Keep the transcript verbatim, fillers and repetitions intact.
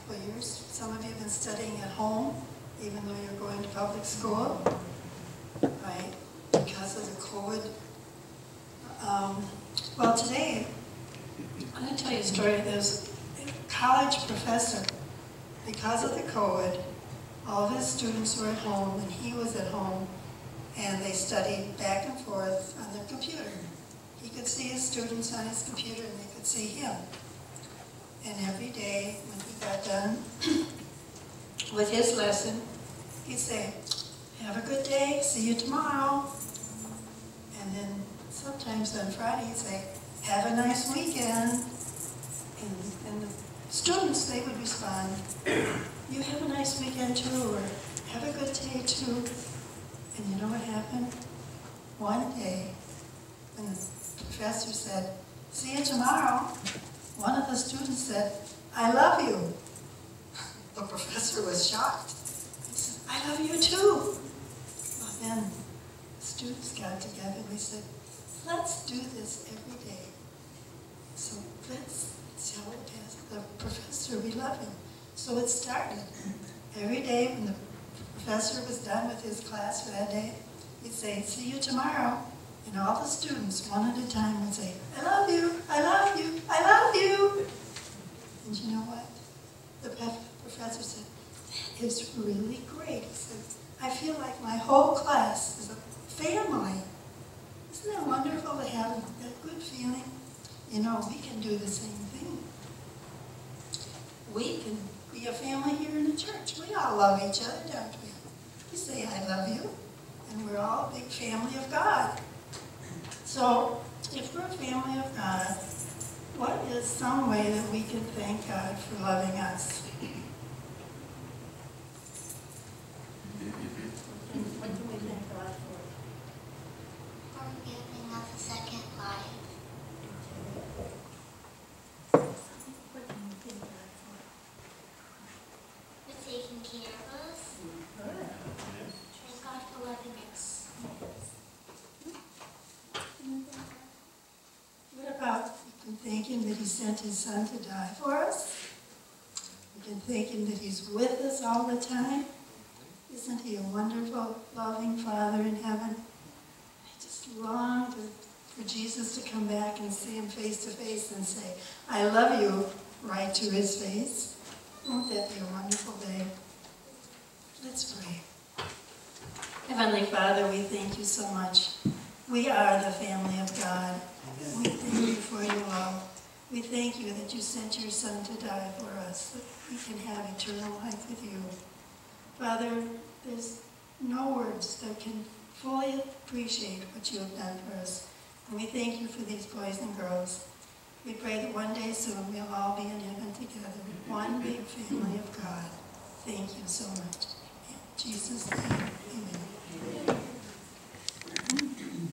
couple of years. Some of you have been studying at home, even though you're going to public school, right? Because of the COVID. Um, well, today, I'm going to tell you a story. There's a college professor, because of the COVID, all of his students were at home, and he was at home, and they studied back and forth on their computer. He could see his students on his computer, and they could see him. And every day, when he got done with his lesson, he'd say, "Have a good day, see you tomorrow." And then sometimes on Friday, he'd say, "Have a nice weekend." And, and the students, they would respond, "You have a nice weekend too," or "Have a good day too." And you know what happened? One day, when the professor said, "See you tomorrow," one of the students said, "I love you." The professor was shocked. He said, "I love you too." Well, then the students got together and they said, "Let's do this every day. So let's tell the professor we love him." So it started. Every day when the professor was done with his class for that day, he'd say, "See you tomorrow." And all the students, one at a time, would say, "I love you, I love you, I love you." And you know what? The professor said, "That is really great." He said, "I feel like my whole class is a family." Isn't that wonderful to have that good feeling? You know, we can do the same thing. We can be a family here in the church. We all love each other, don't we? We say, "I love you," and we're all a big family of God. So, if we're a family of God, what is some way that we can thank God for loving us? What can we thank God for? For giving us a second life. What can we thank God for? For taking care of us. Good. Thank God for loving us. What about, we can thank Him that He sent His Son to die for us? We can thank Him that He's with us all the time. Isn't He a wonderful, loving Father in heaven? I just long to, for Jesus to come back and see Him face to face and say, "I love you," right to His face. Won't that be a wonderful day? Let's pray. Heavenly Father, we thank you so much. We are the family of God. We thank you for your love. We thank you that you sent your Son to die for us, that we can have eternal life with you. Father, there's no words that can fully appreciate what you have done for us. And we thank you for these boys and girls. We pray that one day soon we'll all be in heaven together, one big family of God. Thank you so much. In Jesus' name.